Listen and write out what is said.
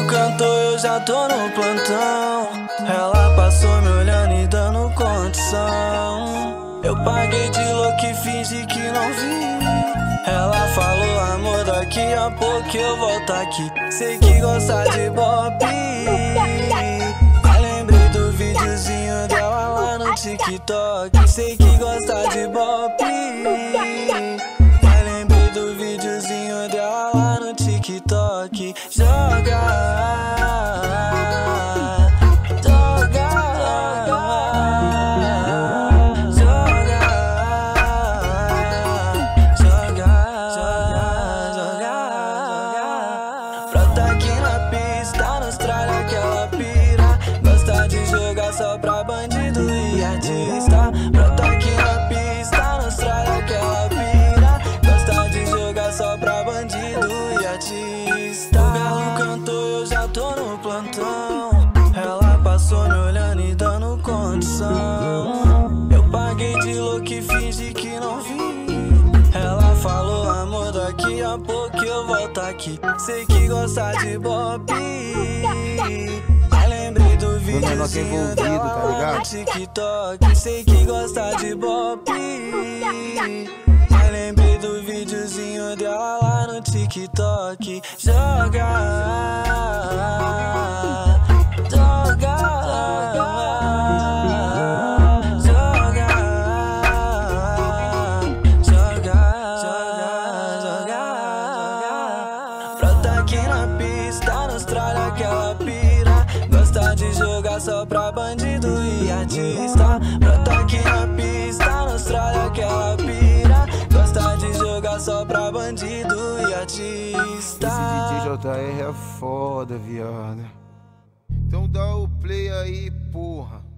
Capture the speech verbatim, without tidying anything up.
galo cantou, eu já tô no plantão. Ela passou me olhando e dando condição. Eu paguei de louco e fingi que não vi. Ela falou, amor, daqui a pouco eu volto aqui. Sei que gosta de bop. Aí lembrei do videozinho dela lá no TikTok. Sei que gosta de bop. Aí lembrei do videozinho dela lá no TikTok. Joga, joga, joga, joga, joga, joga. Brota aqui na pista, na Austrália que ela pira. Gosta de jogar só pra bandido e artista. Brota aqui na pista, na Austrália que ela pira. Gosta de jogar só pra bandido e artista. O galo cantou, eu já tô no plantão. Ela passou me olhando e dando condição. Eu paguei de louco e fingi que não vi. Ela falou, amor, daqui a pouco eu volto aqui. Sei que gosta de bop. Aí lembrei do videozinho dela tá lá no TikTok. Sei que gosta de bop. Aí lembrei do videozinho dela lá no TikTok. Joga, joga, joga, joga, joga, joga. Brota aqui na pista, na Austrália que ela pira. Gosta de jogar só pra bandido e artista. Brota aqui na pista, na Austrália que ela pira. Gosta de jogar só pra bandido e artista. Esse D J J R é foda, viado. Então dá o play aí, porra.